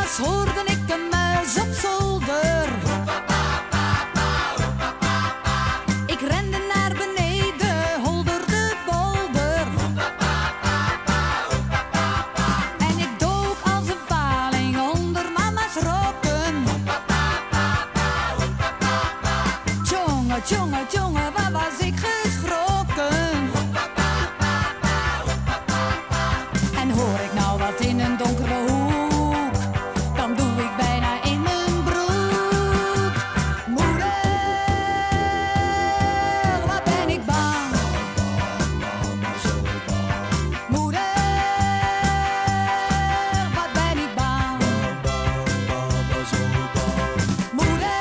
Ineens hoorde ik een muis op zolder. Ik rende naar beneden, holderde bolder. En ik dook als een paling onder mama's rokken. Tjonge, tjonge, tjonge, waar was ik geschrokken? En hoor ik nou wat in een donkere hoek, dan doe ik bijna in mijn broek. Moeder, wat ben ik bang. Moeder, wat ben ik bang. Moeder,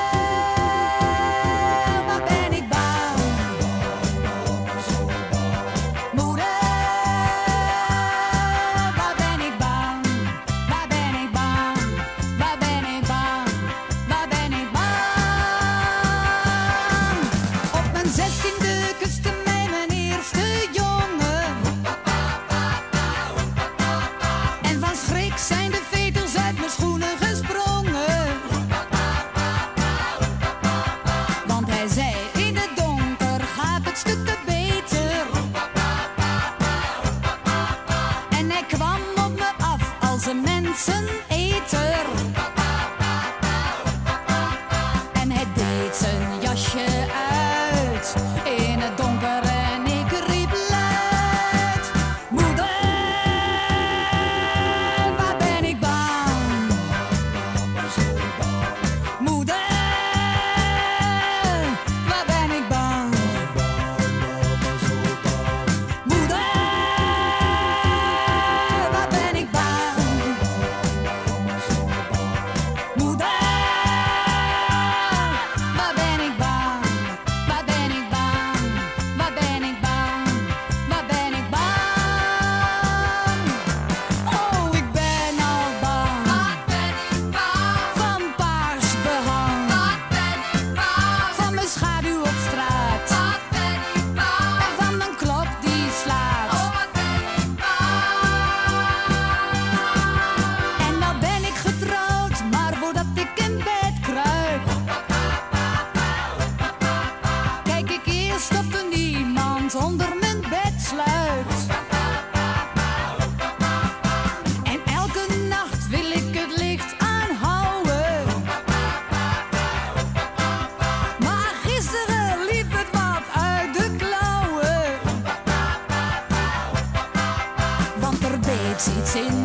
wat ben ik bang. Moeder, waar ben ik bang. Waar ben ik bang. Waar ben ik bang. Waar ben ik bang. Op mijn 16e kuste mij mijn eerste jongen. En van schrik zijn de vetels uit mijn schoenen gesprongen. Want hij zei in het donker gaat het stukken beter. En hij kwam op me af als een menseneter. En hij deed zijn jasje uit in het donker en ik riep luid. Moeder, waar ben ik bang. Moeder, waar ben ik bang. Moeder, waar ben ik bang. Moeder, waar ben ik bang. Waar ben ik bang. Waar ben ik bang. Waar ben ik bang. Oh, ik ben al bang. Wat ben ik bang? Van paars behang. Wat ben ik bang? Van mijn schaduw op straat. Wat ben ik bang? En van mijn klok die slaat. Oh, wat ben ik bang? En nou ben ik getrouwd, maar voordat ik in bed kruip, kijk ik eerst of er niemand onder mijn bed sluit. En elke nacht wil ik het licht aanhouden. Maar gisteren liep het wat uit de klauwen. Want er beet iets in